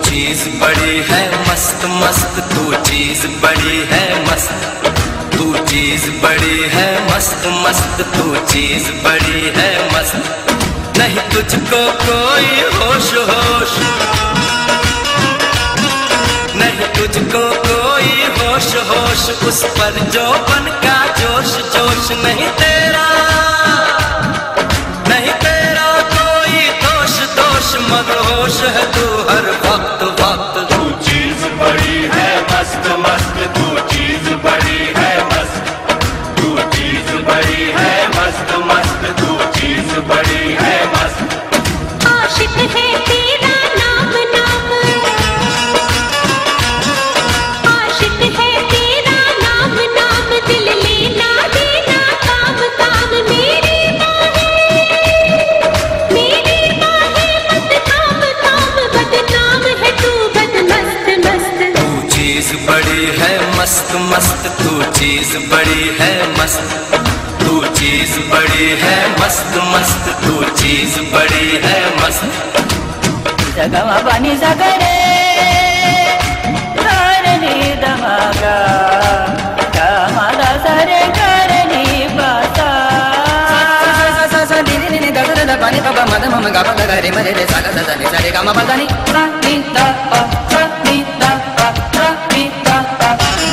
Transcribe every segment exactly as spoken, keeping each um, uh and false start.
चीज बड़ी है मस्त मस्त, तू चीज बड़ी है मस्त, तू चीज बड़ी है मस्त मस्त, तू चीज बड़ी है मस्त। नहीं तुझको कोई होश होश, नहीं तुझको कोई होश होश, उस पर जो बन का जोश जोश। नहीं तेरा नहीं तेरा कोई दोष दोष, मदहोश है तू हर वक्त वक्त। तू चीज बड़ी है मस्त मस्त, तू चीज बड़ी है मस्त, तू चीज बड़ी है मस्त मस्त, तू चीज बड़ी है मस्त। आशिक है तेरा नाम नाम, आशिक है तेरा नाम नाम, दिल लेना देना काम काम। मेरी बाहें मेरी बाहें मत थाम थाम, बदनाम है तू बदमस्त मस्त। तू चीज बड़ी है मस्त मस्त, तू चीज बड़ी है मस्त, तू चीज बड़ी है मस्त मस्त, तू चीज बड़ी है मस्त। जगमा पानी सगरे करनी दमागा, कामाला सरे करनी बासा। सा सा नी नी नी दा दा दा पानी पापा मद मम गा पा गा रे मरे रे सा गा सा नी सा रे गा मा पा दा नी सा नी दा पा सा नी दा पा सा नी दा पा।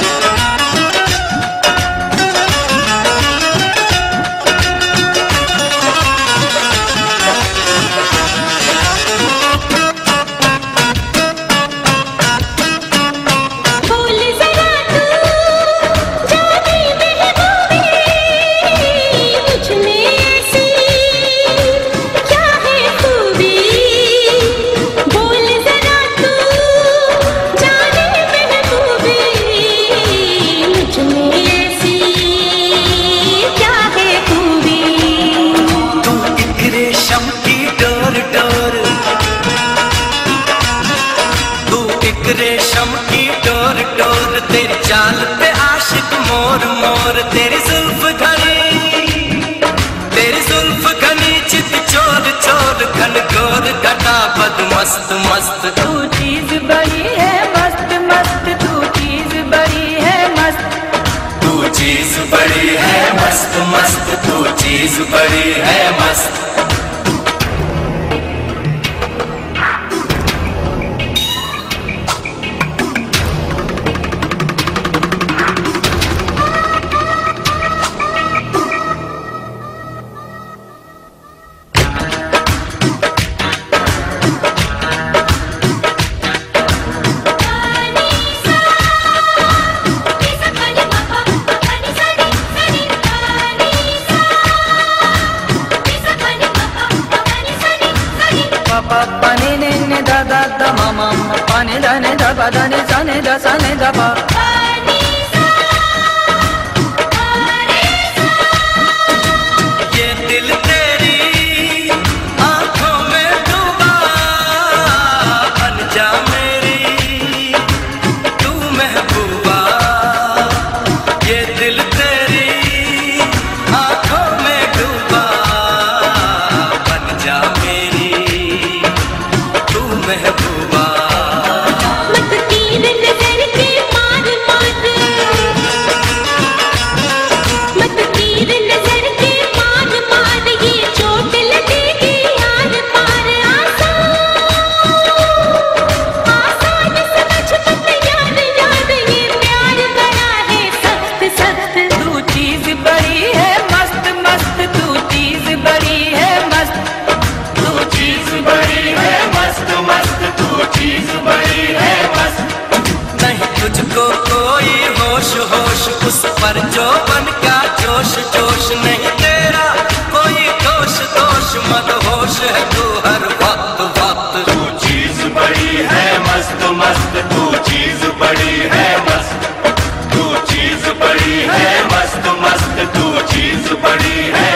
रेशम की डोर डोर, तेरी चाल पे आशिक मोर मोर। तेरी जुल्फ घनी तेरी जुल्फ घनी, चित चोर चोर, घन घोर घटा बद मस्त मस्त। तू चीज बड़ी है मस्त मस्त, तू चीज बड़ी है मस्त, तू चीज बड़ी है मस्त मस्त, तू चीज बड़ी है मस्त। pani ne ne da da da ma ma, pani da ne da ba da ne sa ne da sa ne da ba। ये दिल तेरी आंखों में डूबा, बन जा मेरी तू महबूबा। ये दिल तेरी आंखों में डूबा, बन जा मेरी तू महबूबा। मत तीर नजर के मार मार, मत तीर नजर के मार मार, ये चोट लगेगी यार पार। आसान आसान समझ मत यार यार, ये प्यार बड़ा है सख्त सख्त। तू चीज बड़ी है मस्त मस्त, तू चीज बड़ी है मस्त, तू चीज बड़ी है मस्त मस्त, तू चीज बड़ी है मस्त। नहीं तुझको कोई होश होश, उस पर जो बन का जोश जोश। नहीं तेरा कोई दोष दोष, मदहोश है तू हर वक्त वक्त। तू चीज बड़ी है मस्त मस्त, तू चीज बड़ी है मस्त, तू चीज बड़ी है मस्त मस्त, तू चीज बड़ी है